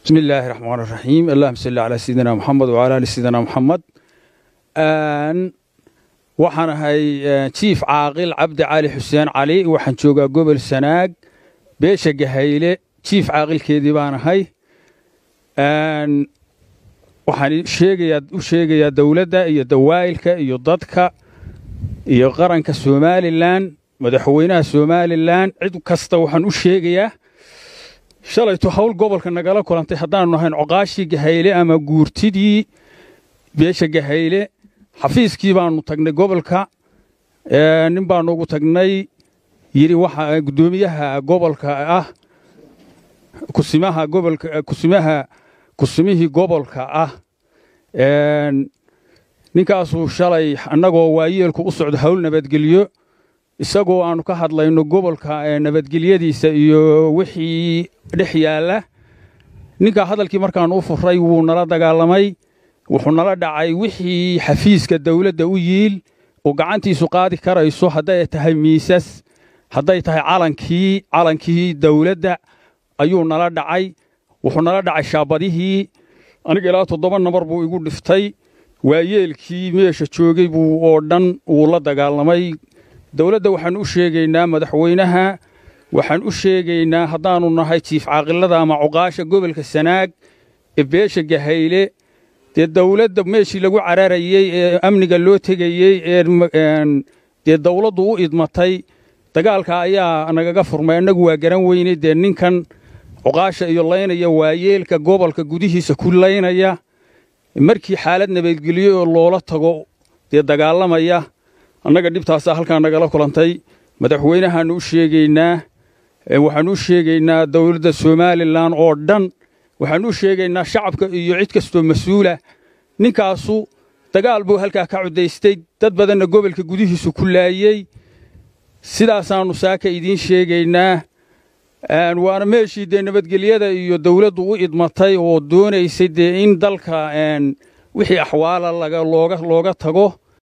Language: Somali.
بسم الله الرحمن الرحيم اللهم صل على سيدنا محمد وعلى آل سيدنا محمد waxaan ahay chief caaqil Cabdi Cali Xuseen Cali waxaan joogaa gobol Sanaag beesha Gahayle chief caaqilkeedii baan ahay waxaan sheegayaa dawladda iyo dawaa'ilka iyo dadka iyo qaranka Soomaaliland madaxweynaha Soomaaliland cid kasta waxaan u sheegayaa shalaytu hawl gobolka nagala kulantay haddaan nahayn oqaashi Gahayle ama guurtidii beesha Gahayle xafiiskii baanu tagnay gobolka nin baan ugu tagnay yiri waxa gudoomiyaha gobolka ah kusimihii gobolka ah ninkaasuu shalay annagoo waayeelku u socdo hawl nabadgelyo isagoo aanu ka hadlayno gobolka nabadgelyadiisa iyo wixii dhex yaala ninka hadalkii markaan u furay wuu nala dagaalamay wuxuu nala dhacay wixii xafiiska dawladda u yiil oo gacantiisu qaadi karayso haday tahay miisas haday tahay calankii dawladda ayuu nala dhacay wuxuu nala dhacay shaabadihii aniga ilaa 7 nambar buu igu dhiftay waayeelkii meesha joogay buu oo dhan uu la dagaalamay dawladda waxaan u sheegaynaa madaxweynaha waxaan u sheegaynaa haddaanu nahay chief caaqilada ama cuqaasha gobolka Sanaag ee beesha Gahayle dee dawladda meeshii lagu cararayay ee amniga loo tegayay dee dawladdu u idmatay dagaalka ayaa nagaga furmay anagu waa garan weynay dee ninkan cuqaasha iyo laynaya waayeelka gobolka gudihiisa ku laynaya markii xaalad nabadgelyo loola tago dee dagaalamaya annaga dhibtaas halka nagala kulantay madaxweynaha u sheegaynaa waxaan u sheegaynaa dawladda Soomaaliland oo dhan waxaan u sheegaynaa shacabka iyo cid kasto mas'uula ninkaasu dagaal buu halka ka cudeystay dad badan gobolka gudihiisa ku laayay sidaas aanu saaka idin sheegaynaa waana meeshii de nabadgelyada iyo dawladdu u idmatay oo doonaysay de in dalka wixii axwaala looga tago